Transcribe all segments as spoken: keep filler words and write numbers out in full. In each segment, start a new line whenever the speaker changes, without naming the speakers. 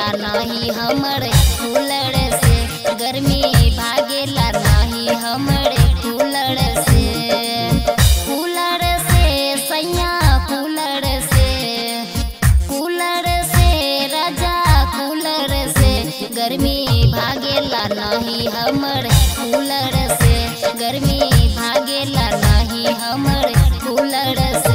नहीं हमरे कूलर से, गर्मी भागेला नहीं हमरे कूलर से। कूलर से सैया कूलर से, कूलर से राजा कूलर से, गर्मी भागेला नहीं हमरे कूलर से, गर्मी भागेला नहीं हमरे कूलर से।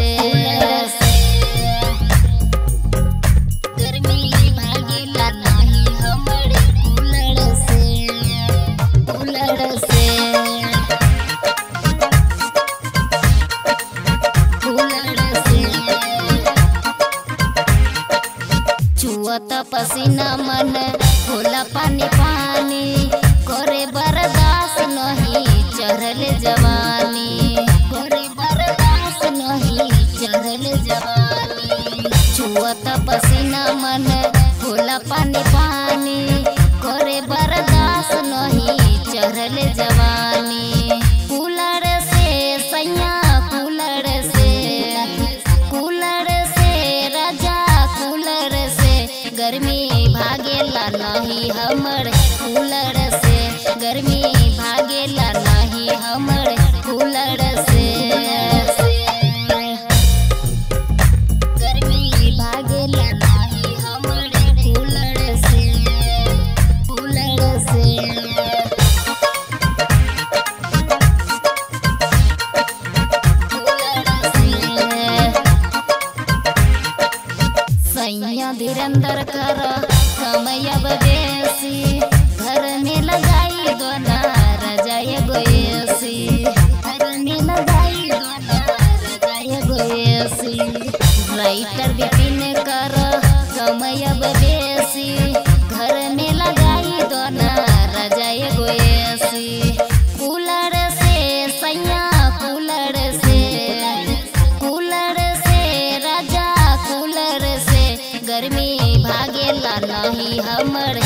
पसीना मन होला पानी पानी, करे बर्दाश्त नहीं चढ़ल जवानी, करे बर्दाश्त नहीं चढ़ल जवानी। छुअत पसीना मन होला पानी पानी, करे बर्दाश्त नहीं चढ़ल जवानी। कूलर से सैया कूलर से, कूलर से राजा कूलर से, गर्मी भागेला नहीं हमर कूलर से, गर्मी भागेला नहीं हमर कूलर से। गर्मी भागेला नहीं हमर कूलर से, कूलर से। सैया धीरेन्द्र कर समय बेसी, घर में लगाई दोना रजाय गोयसी, घर में लगाई दोना रजाय गोयसी। राइटर बिपिन कर समय बेसी, घर में लगाई दोना रजाय गोयसी। कूलर से सैया कूलर से, कूलर से राजा कूलर से, गर्मी भागेला नहीं हमर